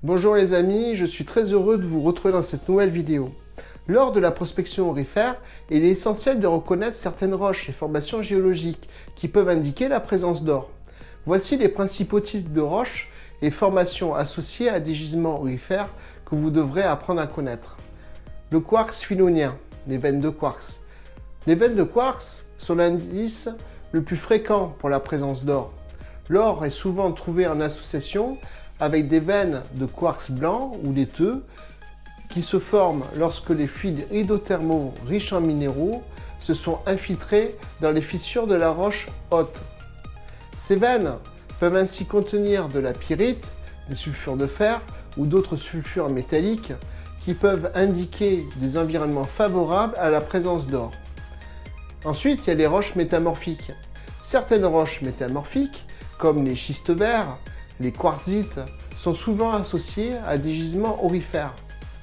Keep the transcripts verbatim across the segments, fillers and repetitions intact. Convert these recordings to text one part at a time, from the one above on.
Bonjour les amis, je suis très heureux de vous retrouver dans cette nouvelle vidéo. Lors de la prospection aurifère, il est essentiel de reconnaître certaines roches et formations géologiques qui peuvent indiquer la présence d'or. Voici les principaux types de roches et formations associées à des gisements aurifères que vous devrez apprendre à connaître. Le quartz filonien, les veines de quartz. Les veines de quartz sont l'indice le plus fréquent pour la présence d'or. L'or est souvent trouvé en association avec des veines de quartz blanc ou laiteux qui se forment lorsque les fluides hydrothermaux riches en minéraux se sont infiltrés dans les fissures de la roche haute. Ces veines peuvent ainsi contenir de la pyrite, des sulfures de fer ou d'autres sulfures métalliques qui peuvent indiquer des environnements favorables à la présence d'or. Ensuite, il y a les roches métamorphiques. Certaines roches métamorphiques, comme les schistes verts, les quartzites, sont souvent associées à des gisements aurifères.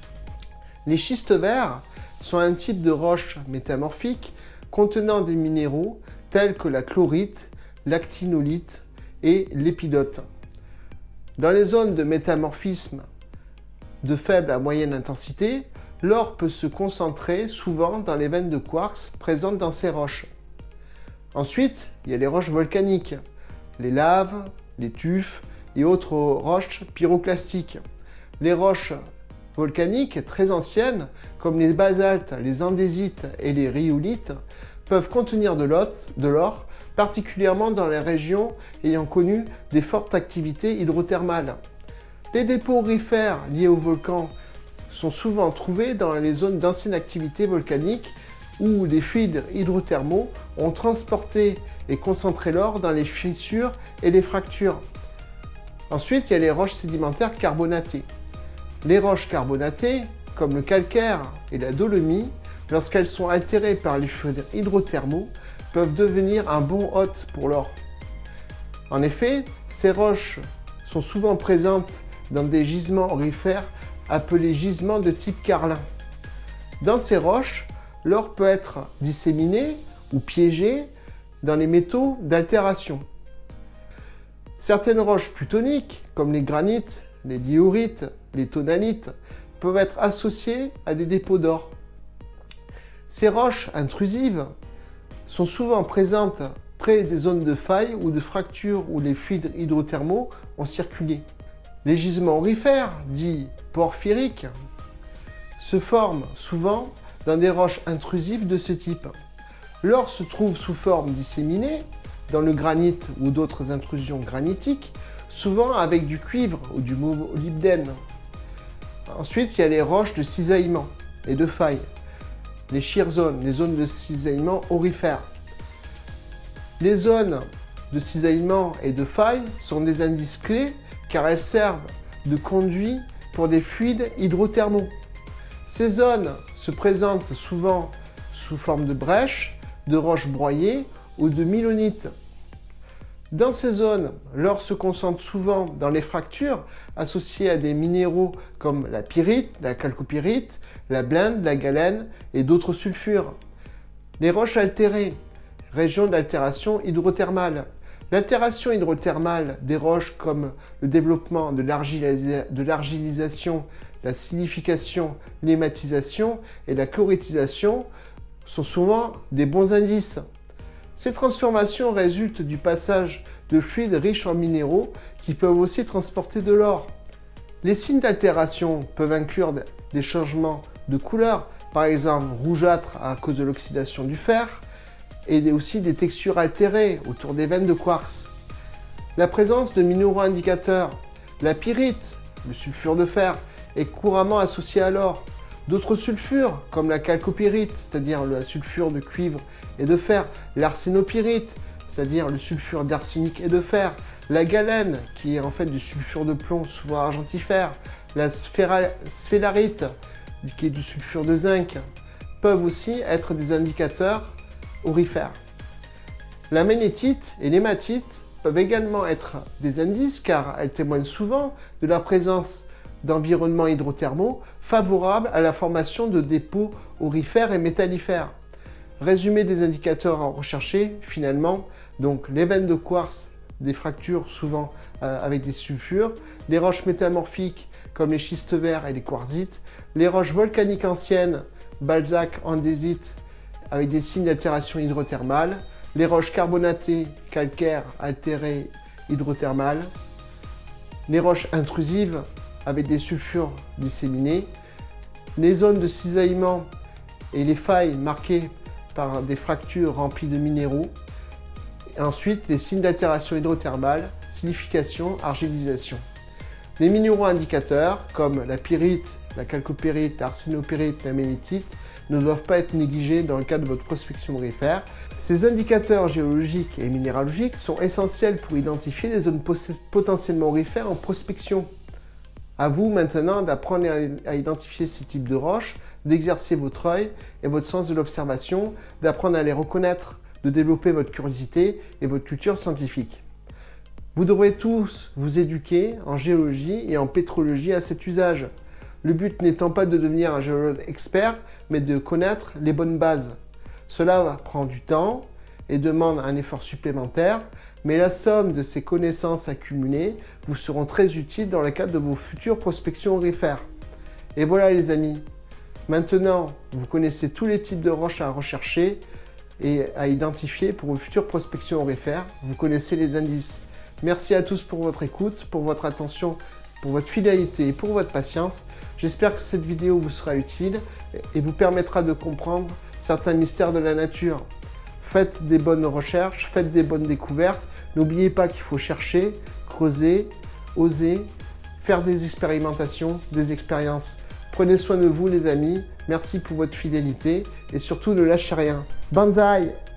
Les schistes verts sont un type de roche métamorphique contenant des minéraux tels que la chlorite, l'actinolite et l'épidote. Dans les zones de métamorphisme de faible à moyenne intensité, l'or peut se concentrer souvent dans les veines de quartz présentes dans ces roches. Ensuite, il y a les roches volcaniques, les laves, les tufs et autres roches pyroclastiques. Les roches volcaniques très anciennes, comme les basaltes, les andésites et les rhyolites, peuvent contenir de l'or, particulièrement dans les régions ayant connu des fortes activités hydrothermales. Les dépôts aurifères liés aux volcans sont souvent trouvés dans les zones d'ancienne activité volcanique où les fluides hydrothermaux ont transporté et concentré l'or dans les fissures et les fractures. Ensuite, il y a les roches sédimentaires carbonatées. Les roches carbonatées, comme le calcaire et la dolomie, lorsqu'elles sont altérées par les fluides hydrothermaux, peuvent devenir un bon hôte pour l'or. En effet, ces roches sont souvent présentes dans des gisements aurifères appelés gisements de type carlin. Dans ces roches, l'or peut être disséminé ou piégé dans les métaux d'altération. Certaines roches plutoniques, comme les granites, les diorites, les tonalites, peuvent être associées à des dépôts d'or. Ces roches intrusives sont souvent présentes près des zones de failles ou de fractures où les fluides hydrothermaux ont circulé. Les gisements aurifères, dits porphyriques, se forment souvent dans des roches intrusives de ce type. L'or se trouve sous forme disséminée dans le granit ou d'autres intrusions granitiques, souvent avec du cuivre ou du molybdène. Ensuite, il y a les roches de cisaillement et de faille, les shear zones, les zones de cisaillement aurifères. Les zones de cisaillement et de faille sont des indices clés car elles servent de conduit pour des fluides hydrothermaux. Ces zones se présentent souvent sous forme de brèches, de roches broyées ou de milonite. Dans ces zones, l'or se concentre souvent dans les fractures associées à des minéraux comme la pyrite, la chalcopyrite, la blende, la galène et d'autres sulfures. Les roches altérées, régions d'altération hydrothermale. L'altération hydrothermale des roches comme le développement de l'argilisation, la silification, l'hématisation et la chloritisation sont souvent des bons indices. Ces transformations résultent du passage de fluides riches en minéraux qui peuvent aussi transporter de l'or. Les signes d'altération peuvent inclure des changements de couleur, par exemple rougeâtre à cause de l'oxydation du fer, et aussi des textures altérées autour des veines de quartz. La présence de minéraux indicateurs, la pyrite, le sulfure de fer, est couramment associée à l'or. D'autres sulfures, comme la chalcopyrite, c'est-à-dire le sulfure de cuivre et de fer, l'arsénopyrite, c'est-à-dire le sulfure d'arsenic et de fer, la galène, qui est en fait du sulfure de plomb, souvent argentifère, la sphélarite, qui est du sulfure de zinc, peuvent aussi être des indicateurs aurifères. La magnétite et l'hématite peuvent également être des indices car elles témoignent souvent de la présence d'environnements hydrothermaux favorables à la formation de dépôts aurifères et métallifères. Résumé des indicateurs à rechercher, finalement, donc les veines de quartz, des fractures souvent euh, avec des sulfures, les roches métamorphiques comme les schistes verts et les quartzites, les roches volcaniques anciennes, Balzac, andésite, avec des signes d'altération hydrothermale, les roches carbonatées, calcaires, altérées, hydrothermales, les roches intrusives, avec des sulfures disséminés, les zones de cisaillement et les failles marquées par des fractures remplies de minéraux, et ensuite les signes d'altération hydrothermale, silification, argilisation. Les minéraux indicateurs, comme la pyrite, la chalcopyrite, l'arsénopyrite, la mélétite, ne doivent pas être négligés dans le cadre de votre prospection aurifère. Ces indicateurs géologiques et minéralogiques sont essentiels pour identifier les zones potentiellement aurifères en prospection. À vous maintenant d'apprendre à identifier ces types de roches, d'exercer votre œil et votre sens de l'observation, d'apprendre à les reconnaître, de développer votre curiosité et votre culture scientifique. Vous devrez tous vous éduquer en géologie et en pétrologie à cet usage. Le but n'étant pas de devenir un géologue expert, mais de connaître les bonnes bases. Cela prend du temps et demande un effort supplémentaire, mais la somme de ces connaissances accumulées vous seront très utiles dans le cadre de vos futures prospections aurifères. Et voilà les amis, maintenant vous connaissez tous les types de roches à rechercher et à identifier pour vos futures prospections aurifères, vous connaissez les indices. Merci à tous pour votre écoute, pour votre attention, pour votre fidélité et pour votre patience. J'espère que cette vidéo vous sera utile et vous permettra de comprendre certains mystères de la nature. Faites des bonnes recherches, faites des bonnes découvertes. N'oubliez pas qu'il faut chercher, creuser, oser, faire des expérimentations, des expériences. Prenez soin de vous les amis, merci pour votre fidélité et surtout ne lâchez rien. Banzai!